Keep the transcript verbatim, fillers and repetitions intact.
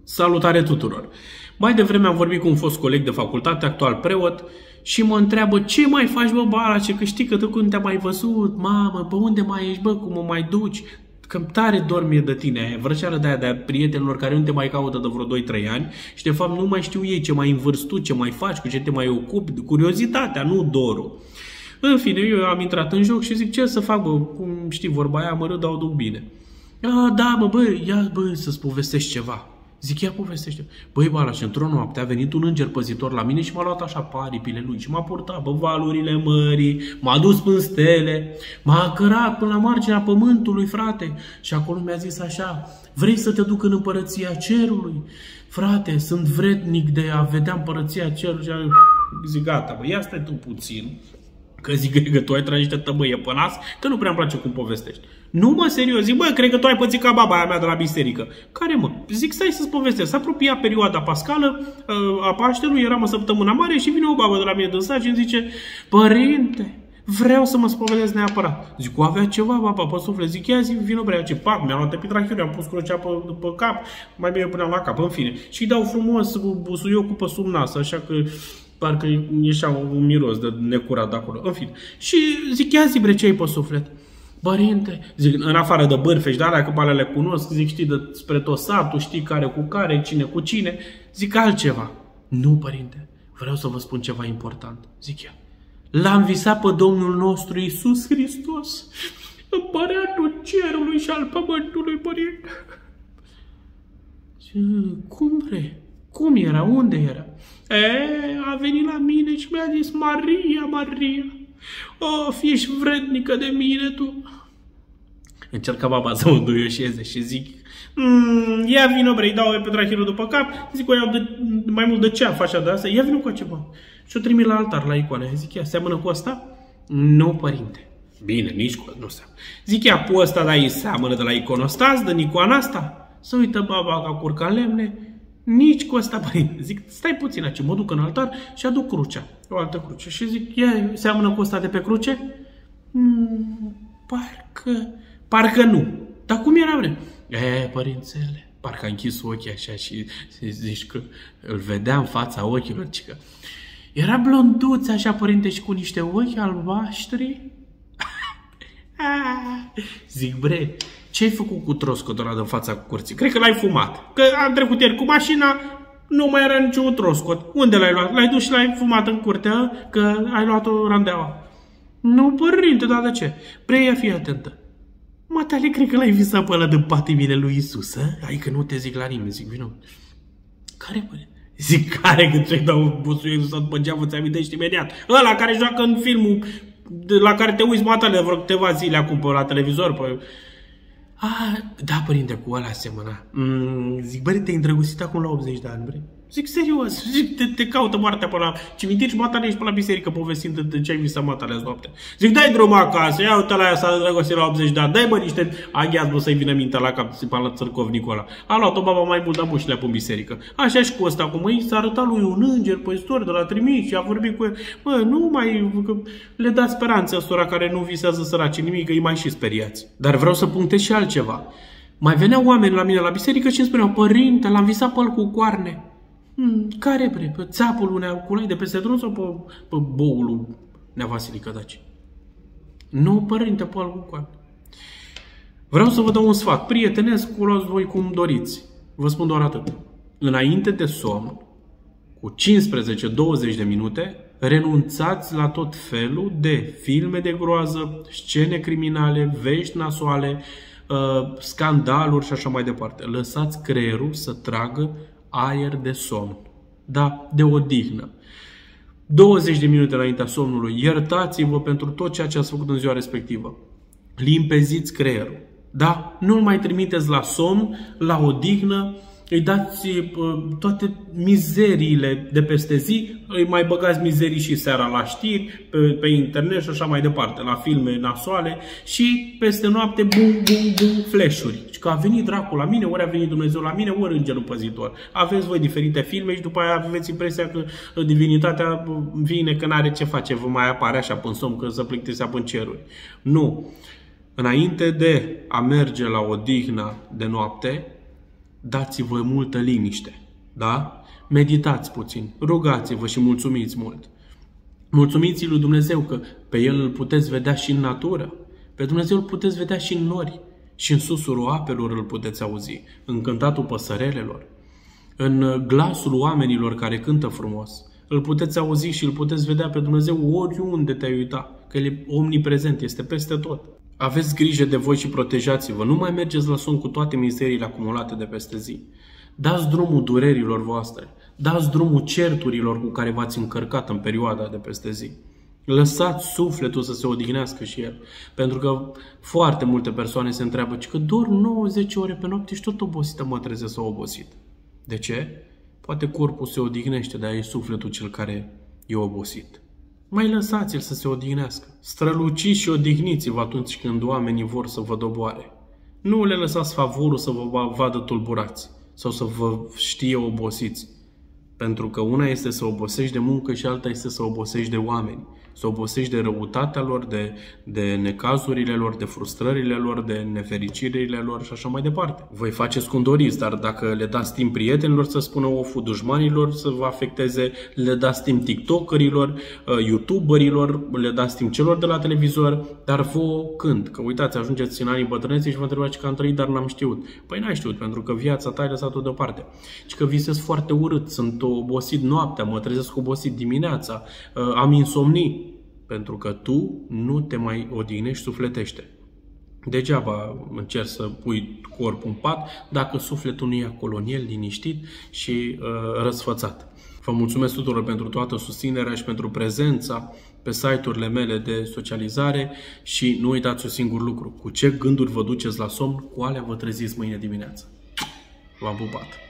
Salutare tuturor! Mai devreme am vorbit cu un fost coleg de facultate, actual preot, și mă întreabă ce mai faci, bă, Balace, că știi că tu când te-am mai văzut, mamă, bă, unde mai ești, bă, cum mă mai duci? Că tare dormie de tine, vrăceară de aia de prietenilor care nu te mai caută de vreo doi trei ani și de fapt nu mai știu ei ce mai învârți tu, ce mai faci, cu ce te mai ocupi, curiozitatea, nu dorul. În fine, eu am intrat în joc și zic, ce să fac, bă, cum știi vorba aia, mă râd, dau duc bine. A, da, bă, bă, ia, bă, să-ți povestești ceva. Zic, ia povestește. Băi, Balace, într-o noapte a venit un înger păzitor la mine și m-a luat așa paripile lui și m-a purtat pe valurile mării, m-a dus până stele, m-a cărat până la marginea pământului, frate. Și acolo mi-a zis așa, vrei să te duc în împărăția cerului? Frate, sunt vrednic de a vedea împărăția cerului. Zic, gata, bă, ia stai tu puțin. Că zic că tu ai trăit niște tămâie pe nas, că nu prea îmi place cum povestești. Nu, mă, serios, zic, bă, cred că tu ai pățit ca baba aia mea de la biserică. Care, mă? Zic, stai să-ți povestesc. S-a apropiat perioada pascală a Paștelui, eram în săptămâna mare și vine o babă de la mine de sat și îmi zice, părinte, vreau să mă spovedesc neapărat. Zic, cu avea ceva, baba, pe suflet. Zic, ia, zic, vină, bre, ce pac, mi-a luat epitrachiuri, am pus crucea pe, pe cap, mai bine puneam la cap, în fine. Și dau frumos busuiocul pe sub nas, așa că parcă ieșea un miros de necurat de acolo. În fine. Și zic, ia zi, bre, ce ai pe suflet? Părinte, zic, în afară de bârfești, de alea, că alea le cunosc, zic, știi, de spre tot satul, știi care cu care, cine cu cine, zic altceva. Nu, părinte, vreau să vă spun ceva important. Zic ea, l-am visat pe Domnul nostru Iisus Hristos, împăratul cerului și al pământului, părinte. Cum, bre? Cum era? Unde era? E, a venit la mine și mi-a zis, Maria, Maria, o, fi ești vrednică de mine tu. Încerca baba să mă duioșeze și zic, mmm, ia vină, bre, îi dau pe petrachirul după cap, zic, o iau de, mai mult de ceaf, așa de asta, ia vină cu ceva. Și o trimit la altar, la icoane. Zic, ia, seamănă cu asta? Nu, părinte. Bine, nici cu nu seamănă. Zic, ia, cu ăsta, dar îi seamănă de la iconostas, de icoana asta? Să uită baba ca curca lemne. Nici cu ăsta, părinte. Zic, stai puțin aici, mă duc în altar și aduc crucea, o altă cruce. Și zic, ia, seamănă cu ăsta de pe cruce? Mm, parcă, parcă nu. Dar cum era, bre? E, părințele, parcă a închis ochii așa și zici că îl vedea în fața ochilor, cică. Era blonduț așa, părinte, și cu niște ochi albaștri. Zic, bre, ce-ai făcut cu troscotul ăla în fața curții? Cred că l-ai fumat. Că am trecut ieri cu mașina, nu mai era niciun troscot. Unde l-ai luat? L-ai dus și l-ai fumat în curte, că ai luat o randeaua. Nu, părinte, dar de ce? Bre, ia fii atentă. Matale, cred că l-ai visat pe ăla de patimile lui Iisus, a? Adică nu te zic la nimeni, zic, vină. Care, părinte? Zic, care, când ți-ai dau busuiul să după geavă, ți amintești imediat. Ăla care joacă în filmul la care te uiți, matale, vreo câteva zile acum pe la televizor, pe... Ah, da, părinte, cu ăla asemăna. Mm, zic, băi, te-ai îndrăgostit acum la optzeci de ani, bre? Zic, serios, zic, te, te caută moartea pe la cimitir și matale ești pe la biserică povestind de ce ai visat matale azi noapte. Zic, dai drum acasă, ia uite la aia s-a îndrăgostit la optzeci de ani, dai bă niște aghiați, bă, să-i vină mintea la cap, pe la țărcovnicul ăla. A luat-o baba mai mult, dar bușile pe biserică. Așa și cu ăsta, cum îi s-a arătat lui un înger păstor de la trimis și a vorbit cu el. Bă, nu mai, că le dați speranță ăstora care nu visează săraci nimic, că îi mai și speriați. Dar vreau să punctez și altceva. Mai veneau oameni la mine la biserică și îmi spuneau, părinte, l-am visat pe el cu coarne. Hmm, care, bre? Pe țapul lui Neaculai de peste drum sau pe, pe boul lui Nea Vasilică Daci? Nu, părinte, pe al cu coarne. Vreau să vă dau un sfat. Prietenesc, cu luați voi cum doriți. Vă spun doar atât. Înainte de somn, cu cincisprezece douăzeci de minute, renunțați la tot felul de filme de groază, scene criminale, vești nasoale, uh, scandaluri și așa mai departe. Lăsați creierul să tragă aer de somn. Da, de odihnă. douăzeci de minute înaintea somnului, iertați-vă pentru tot ceea ce ați făcut în ziua respectivă. Limpeziți creierul. Da? Nu-l mai trimiteți la somn, la odihnă, îi dați uh, toate mizeriile de peste zi, îi mai băgați mizerii și seara la știri, pe, pe internet și așa mai departe, la filme nasoale și peste noapte bum, bum, bum, flash-uri. Și că a venit dracul la mine, ori a venit Dumnezeu la mine, ori îngerul păzitor. Aveți voi diferite filme și după aia aveți impresia că divinitatea vine, că n-are ce face, vă mai apare așa până somn, că să plictisea până ceruri. Nu. Înainte de a merge la odihna de noapte, dați-vă multă liniște, da? Meditați puțin, rugați-vă și mulțumiți mult. Mulțumiți lui Dumnezeu că pe El îl puteți vedea și în natură, pe Dumnezeu îl puteți vedea și în nori, și în susurul apelor îl puteți auzi, în cântatul păsărelelor, în glasul oamenilor care cântă frumos. Îl puteți auzi și îl puteți vedea pe Dumnezeu oriunde te-ai uita, că El e omniprezent, este peste tot. Aveți grijă de voi și protejați-vă, nu mai mergeți la somn cu toate mizeriile acumulate de peste zi. Dați drumul durerilor voastre, dați drumul certurilor cu care v-ați încărcat în perioada de peste zi. Lăsați sufletul să se odihnească și el, pentru că foarte multe persoane se întreabă că dorm nouă zece ore pe noapte și tot obosită mă trezesc sau obosit. De ce? Poate corpul se odihnește, dar e sufletul cel care e obosit. Mai lăsați-l să se odihnească. Străluciți și odihniți-vă atunci când oamenii vor să vă doboare. Nu le lăsați favorul să vă vadă tulburați sau să vă știe obosiți. Pentru că una este să obosești de muncă și alta este să obosești de oameni. Să obosești de răutatea lor, de, de necazurile lor, de frustrările lor, de nefericirile lor și așa mai departe. Voi faceți cum doriți, dar dacă le dați timp prietenilor să spună oful, dușmanilor să vă afecteze, le dați timp tiktokerilor, youtuberilor, le dați timp celor de la televizor, dar vouă când? Că uitați, ajungeți în anii bătrâneții și vă întrebați că am trăit, dar n-am știut. Păi n-ai știut, pentru că viața ta ai lăsat-o deoparte. Și că visez foarte urât, sunt obosit noaptea, mă trezesc obosit dimineața, am insomnii. Pentru că tu nu te mai odihnești sufletește. Degeaba încerci să pui corpul în pat dacă sufletul nu e acolo în el, liniștit și uh, răsfățat. Vă mulțumesc tuturor pentru toată susținerea și pentru prezența pe site-urile mele de socializare și nu uitați un singur lucru. Cu ce gânduri vă duceți la somn, cu alea vă treziți mâine dimineață. V-am pupat!